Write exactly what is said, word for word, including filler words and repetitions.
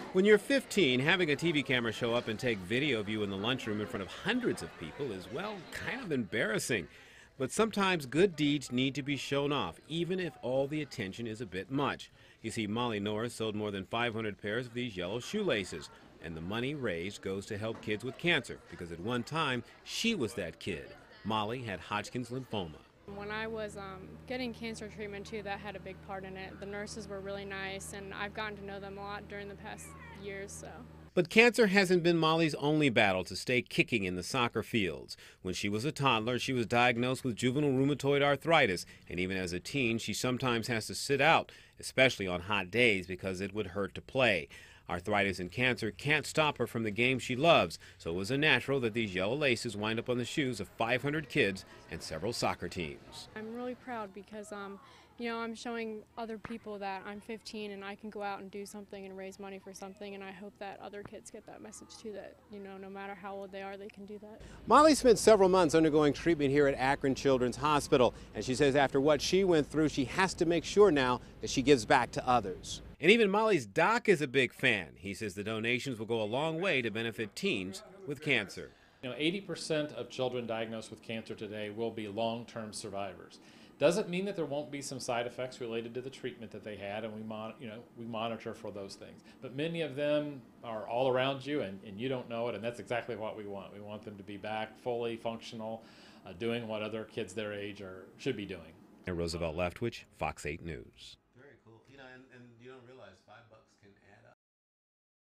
When you're fifteen, having a T V camera show up and take video of you in the lunchroom in front of hundreds of people is, well, kind of embarrassing. But sometimes good deeds need to be shown off, even if all the attention is a bit much. You see, Molly Norris sold more than five hundred pairs of these yellow shoelaces, and the money raised goes to help kids with cancer, because at one time, she was that kid. Molly had Hodgkin's lymphoma. When I was um, getting cancer treatment too, that had a big part in it. The nurses were really nice, and I've gotten to know them a lot during the past years. So. But cancer hasn't been Molly's only battle to stay kicking in the soccer fields. When she was a toddler, she was diagnosed with juvenile rheumatoid arthritis, and even as a teen, she sometimes has to sit out, especially on hot days, because it would hurt to play. Arthritis and cancer can't stop her from the game she loves, so it was a natural that these yellow laces wind up on the shoes of five hundred kids and several soccer teams. I'm really proud because, um, you know, I'm showing other people that I'm fifteen and I can go out and do something and raise money for something, and I hope that other kids get that message too, that, you know, no matter how old they are, they can do that. Molly spent several months undergoing treatment here at Akron Children's Hospital, and she says after what she went through, she has to make sure now that she gives back to others. And even Molly's doc is a big fan. He says the donations will go a long way to benefit teens with cancer. You know, eighty percent of children diagnosed with cancer today will be long-term survivors. Doesn't mean that there won't be some side effects related to the treatment that they had, and we mon you know, we monitor for those things. But many of them are all around you, and, and you don't know it, and that's exactly what we want. We want them to be back fully functional, uh, doing what other kids their age are, should be doing. Roosevelt Leftwich, Fox eight News.